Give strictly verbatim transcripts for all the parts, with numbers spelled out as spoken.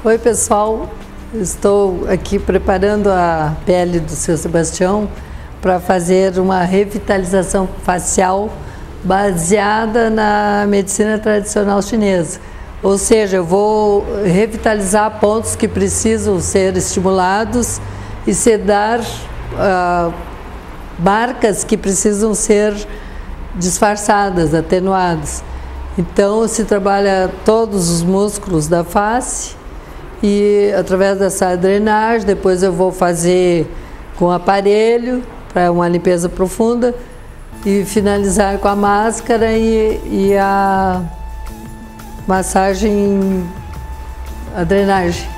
Oi pessoal, estou aqui preparando a pele do seu Sebastião para fazer uma revitalização facial baseada na medicina tradicional chinesa. Ou seja, eu vou revitalizar pontos que precisam ser estimulados e sedar uh, marcas que precisam ser disfarçadas, atenuadas. Então se trabalha todos os músculos da face e através dessa drenagem, depois eu vou fazer com aparelho para uma limpeza profunda e finalizar com a máscara e, e a massagem, a drenagem.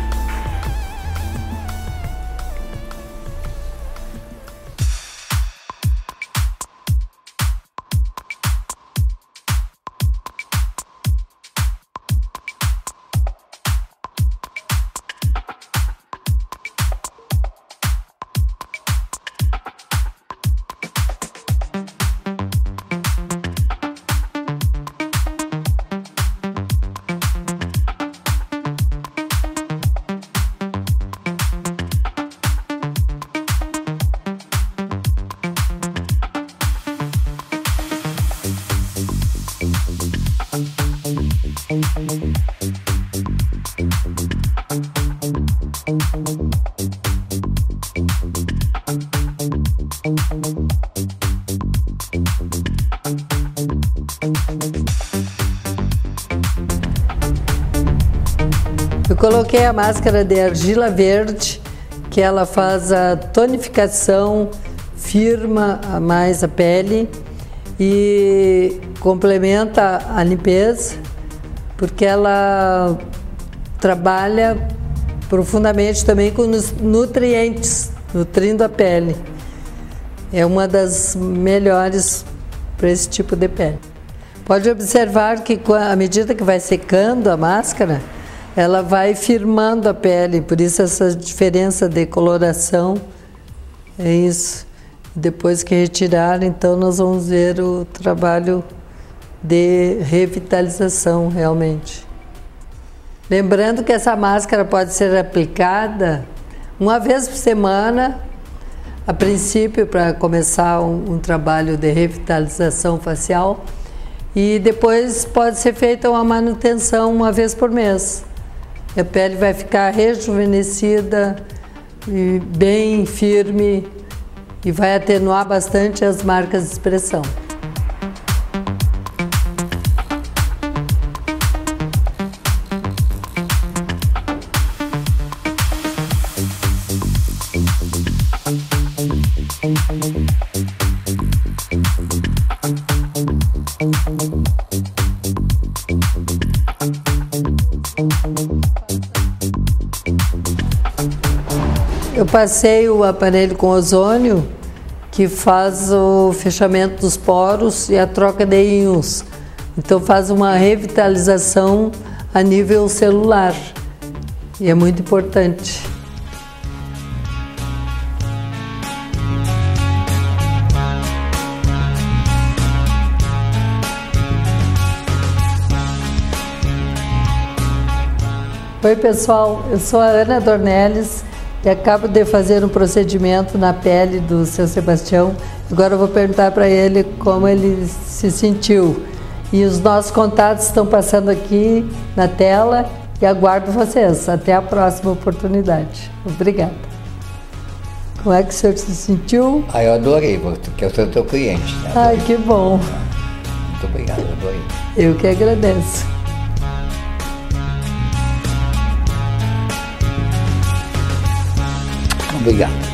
Eu coloquei a máscara de argila verde, que ela faz a tonificação, firma mais a pele e complementa a limpeza, porque ela trabalha profundamente também com os nutrientes, nutrindo a pele. É uma das melhores para esse tipo de pele. Pode observar que à medida que vai secando a máscara, ela vai firmando a pele, por isso essa diferença de coloração, é isso. Depois que retirar, então nós vamos ver o trabalho de revitalização realmente. Lembrando que essa máscara pode ser aplicada uma vez por semana, a princípio para começar um, um trabalho de revitalização facial, e depois pode ser feita uma manutenção uma vez por mês. A pele vai ficar rejuvenescida e bem firme e vai atenuar bastante as marcas de expressão. Eu passei o aparelho com ozônio, que faz o fechamento dos poros e a troca de íons. Então faz uma revitalização a nível celular. E é muito importante. Oi pessoal, eu sou a Ana Dornelles e acabo de fazer um procedimento na pele do seu Sebastião. Agora eu vou perguntar para ele como ele se sentiu. E os nossos contatos estão passando aqui na tela e aguardo vocês. Até a próxima oportunidade. Obrigada. Como é que o senhor se sentiu? Ah, eu adorei, porque eu sou teu cliente. Né? Ai, que bom. Muito obrigado, eu adorei. Eu que agradeço. Obrigado.